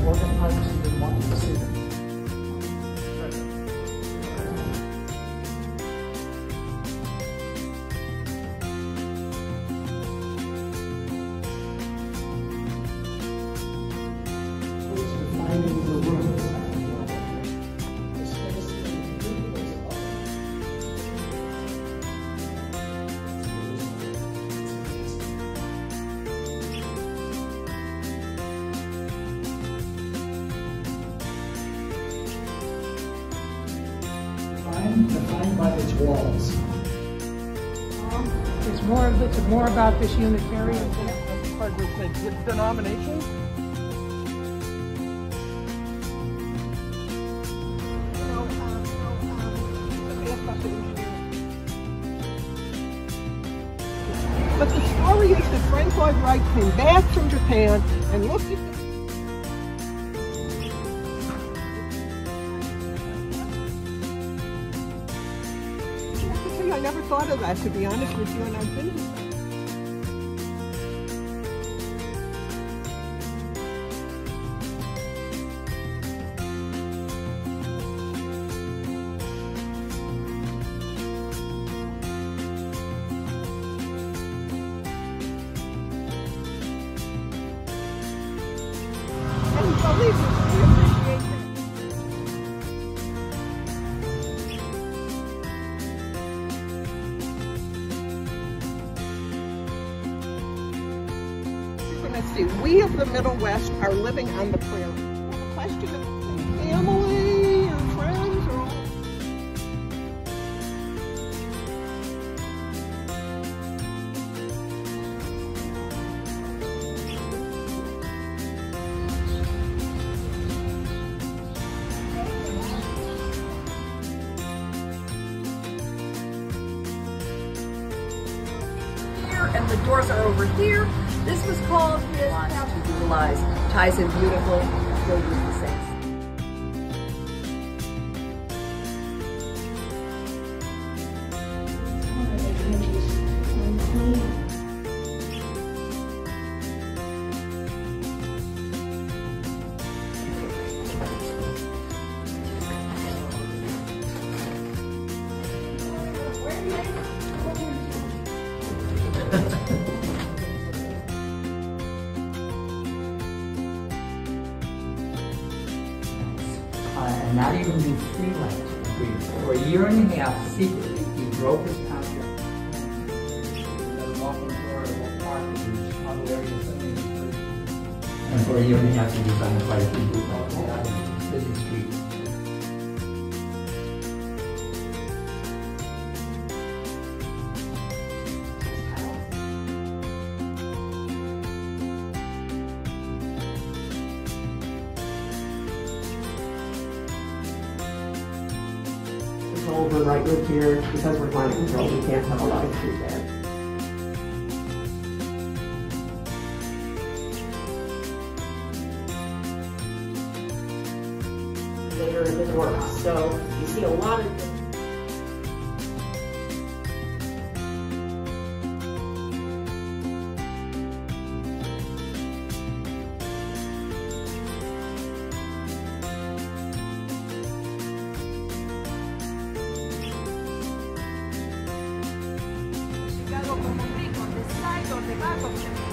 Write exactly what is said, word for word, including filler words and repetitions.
organ pipes, he didn't want you to see them. Defining the room. The space in the room is up. Defined, defined by its walls. Um, it's more. It's more about this Unitarian denomination. But the story is that Frank Lloyd Wright came back from Japan and looked at the I have to tell you, I never thought of that, to be honest with you, and I've been in believe me, we appreciate that. You're going to see, we of the Middle West are living on the prairie. The question of family or friends or all. And the doors are over here. This was called his house to utilize. Ties in beautifully, filled with the saints. Uh, and not even do freelance agreements. For a year and a half, secretly, he broke his contract. And for a year and a half, he designed quite a few bootlegs out in busy streets. Over right with here, because we're climate control, we can't have a lot of food there. Later in his work, so you see a lot of Como rico, de side or de back of